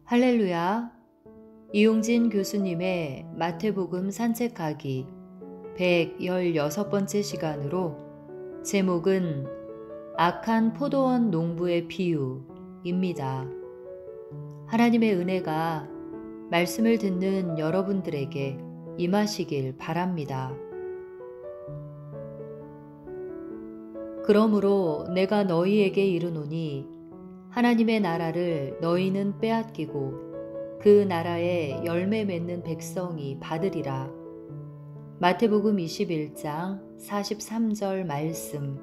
할렐루야. 이용진 교수님의 마태복음 산책하기 116번째 시간으로 제목은 악한 포도원 농부의 비유입니다. 하나님의 은혜가 말씀을 듣는 여러분들에게 임하시길 바랍니다. 그러므로 내가 너희에게 이르노니 하나님의 나라를 너희는 빼앗기고 그 나라에 열매 맺는 백성이 받으리라. 마태복음 21장 43절 말씀.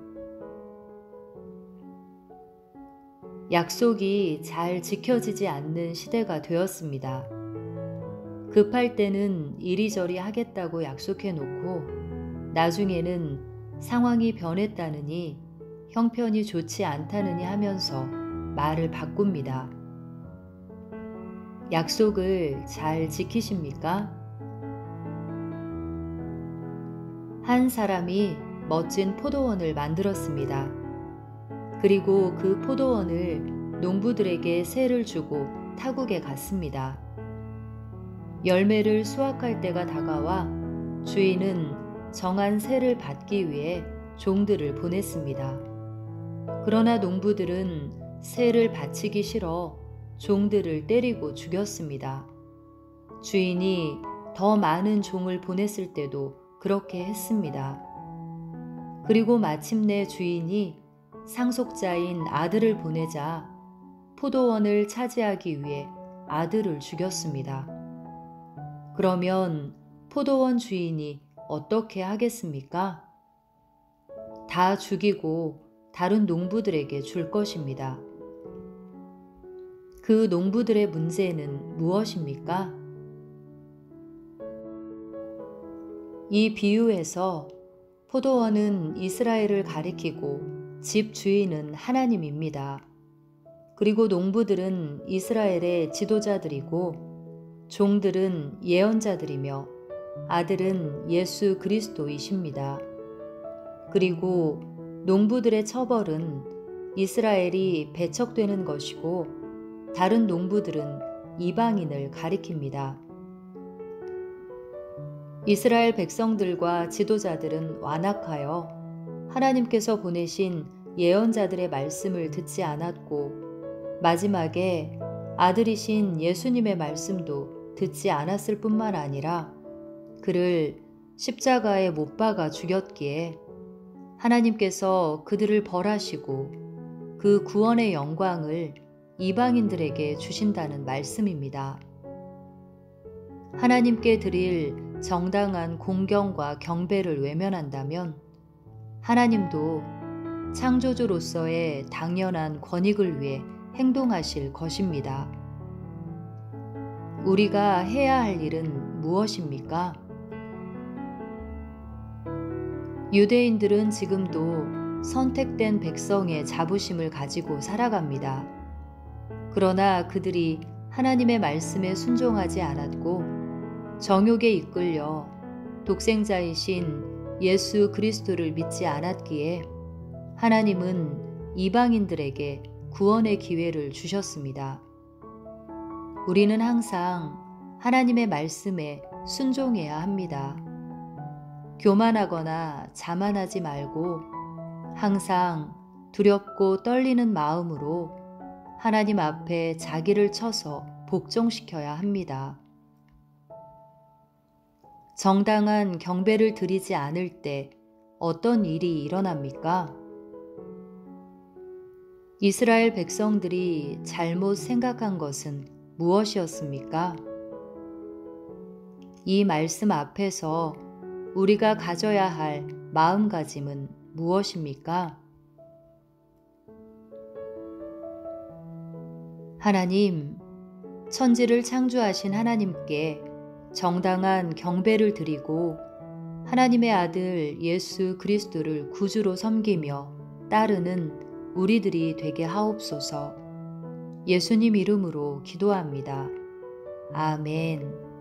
약속이 잘 지켜지지 않는 시대가 되었습니다. 급할 때는 이리저리 하겠다고 약속해놓고 나중에는 상황이 변했다느니 형편이 좋지 않다느니 하면서 말을 바꿉니다. 약속을 잘 지키십니까? 한 사람이 멋진 포도원을 만들었습니다. 그리고 그 포도원을 농부들에게 세를 주고 타국에 갔습니다. 열매를 수확할 때가 다가와 주인은 정한 세를 받기 위해 종들을 보냈습니다. 그러나 농부들은 세를 바치기 싫어 종들을 때리고 죽였습니다. 주인이 더 많은 종을 보냈을 때도 그렇게 했습니다. 그리고 마침내 주인이 상속자인 아들을 보내자 포도원을 차지하기 위해 아들을 죽였습니다. 그러면 포도원 주인이 어떻게 하겠습니까? 다 죽이고 다른 농부들에게 줄 것입니다. 그 농부들의 문제는 무엇입니까? 이 비유에서 포도원은 이스라엘을 가리키고 집 주인은 하나님입니다. 그리고 농부들은 이스라엘의 지도자들이고 종들은 예언자들이며 아들은 예수 그리스도이십니다. 그리고 농부들의 처벌은 이스라엘이 배척되는 것이고 다른 농부들은 이방인을 가리킵니다. 이스라엘 백성들과 지도자들은 완악하여 하나님께서 보내신 예언자들의 말씀을 듣지 않았고 마지막에 아들이신 예수님의 말씀도 듣지 않았을 뿐만 아니라 그를 십자가에 못 박아 죽였기에 하나님께서 그들을 벌하시고 그 구원의 영광을 이방인들에게 주신다는 말씀입니다. 하나님께 드릴 정당한 공경과 경배를 외면한다면 하나님도 창조주로서의 당연한 권익을 위해 행동하실 것입니다. 우리가 해야 할 일은 무엇입니까? 유대인들은 지금도 선택된 백성의 자부심을 가지고 살아갑니다. 그러나 그들이 하나님의 말씀에 순종하지 않았고 정욕에 이끌려 독생자이신 예수 그리스도를 믿지 않았기에 하나님은 이방인들에게 구원의 기회를 주셨습니다. 우리는 항상 하나님의 말씀에 순종해야 합니다. 교만하거나 자만하지 말고 항상 두렵고 떨리는 마음으로 하나님 앞에 자기를 쳐서 복종시켜야 합니다. 정당한 경배를 드리지 않을 때 어떤 일이 일어납니까? 이스라엘 백성들이 잘못 생각한 것은 무엇이었습니까? 이 말씀 앞에서 우리가 가져야 할 마음가짐은 무엇입니까? 하나님, 천지를 창조하신 하나님께 정당한 경배를 드리고 하나님의 아들 예수 그리스도를 구주로 섬기며 따르는 우리들이 되게 하옵소서. 예수님 이름으로 기도합니다. 아멘.